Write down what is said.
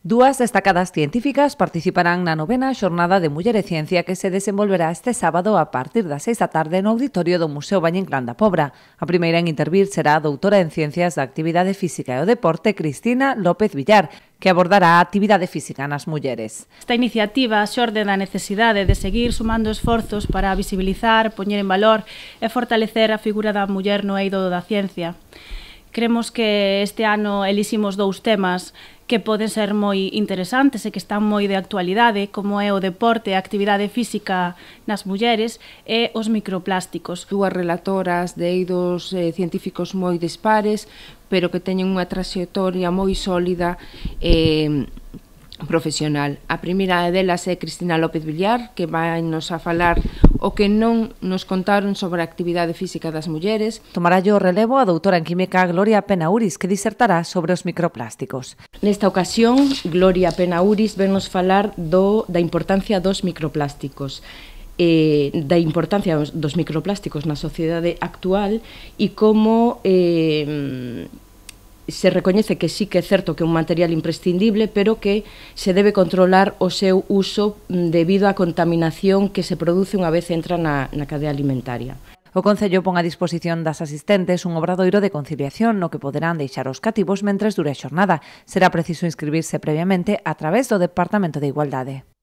Dúas destacadas científicas participarán na novena xornada de Muller e Ciencia que se desenvolverá este sábado a partir das 6 da tarde no auditorio do Museo Valle Inclán da Pobra. A primeira en intervir será a doutora en Ciencias da Actividade Física e o Deporte, Cristina López Villar, que abordará a actividade física nas mulleres. Esta iniciativa xorde da necesidade de seguir sumando esforzos para visibilizar, poñer en valor e fortalecer a figura da muller no eido da ciencia. Cremos que este ano eliximos dous temas que poden ser moi interesantes e que están moi de actualidade, como é o deporte e a actividade física nas mulleres e os microplásticos. Dúas relatoras de eidos científicos moi dispares, pero que teñen unha traxectoria moi sólida profesional. A primeira delas é Cristina López Villar, que vai nos a falar o que non nos contaron sobre a actividade física das mulleres. Tomará o relevo a doutora en Química Gloria Penauris, que disertará sobre os microplásticos. Nesta ocasión, Gloria Penauris ven nos falar da importancia dos microplásticos, da importancia dos microplásticos na sociedade actual e como se recoñece que sí que é certo que é un material imprescindible, pero que se debe controlar o seu uso debido á contaminación que se produce unha vez entra na cadea alimentaria. O Concello pon a disposición das asistentes un obradoiro de conciliación no que poderán deixar os cativos mentres dure a xornada. Será preciso inscribirse previamente a través do Departamento de Igualdade.